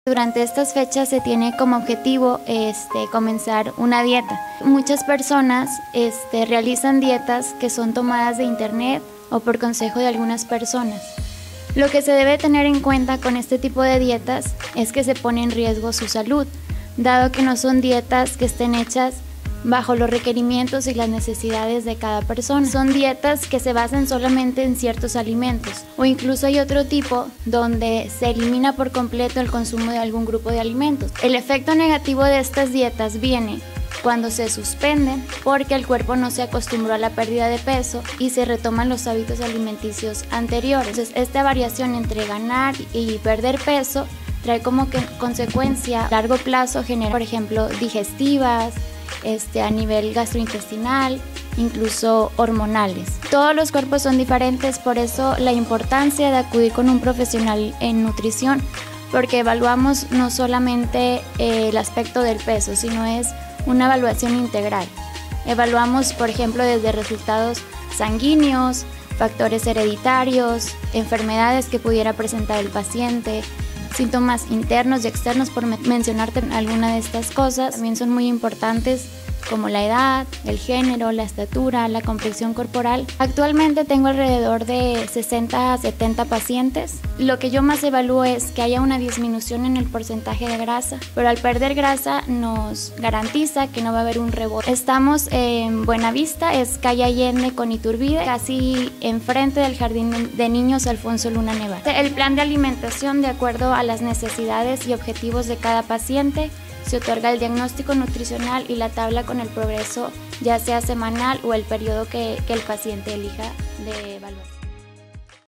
Durante estas fechas se tiene como objetivo comenzar una dieta. Muchas personas realizan dietas que son tomadas de internet o por consejo de algunas personas. Lo que se debe tener en cuenta con este tipo de dietas es que se pone en riesgo su salud, dado que no son dietas que estén hechas bajo los requerimientos y las necesidades de cada persona. Son dietas que se basan solamente en ciertos alimentos, o incluso hay otro tipo donde se elimina por completo el consumo de algún grupo de alimentos. El efecto negativo de estas dietas viene cuando se suspenden porque el cuerpo no se acostumbró a la pérdida de peso y se retoman los hábitos alimenticios anteriores. Entonces, esta variación entre ganar y perder peso trae como que consecuencia a largo plazo genera, por ejemplo, digestivas, a nivel gastrointestinal, incluso hormonales. Todos los cuerpos son diferentes, por eso la importancia de acudir con un profesional en nutrición, porque evaluamos no solamente el aspecto del peso, sino es una evaluación integral. Evaluamos, por ejemplo, desde resultados sanguíneos, factores hereditarios, enfermedades que pudiera presentar el paciente, síntomas internos y externos, por mencionarte alguna de estas cosas. También son muy importantes como la edad, el género, la estatura, la complexión corporal. Actualmente tengo alrededor de 60 a 70 pacientes. Lo que yo más evalúo es que haya una disminución en el porcentaje de grasa, pero al perder grasa nos garantiza que no va a haber un rebote. Estamos en Buenavista, es calle Allende con Iturbide, casi enfrente del Jardín de Niños Alfonso Luna Nevar. El plan de alimentación, de acuerdo a las necesidades y objetivos de cada paciente, se otorga el diagnóstico nutricional y la tabla con el progreso, ya sea semanal o el periodo que el paciente elija de evaluación.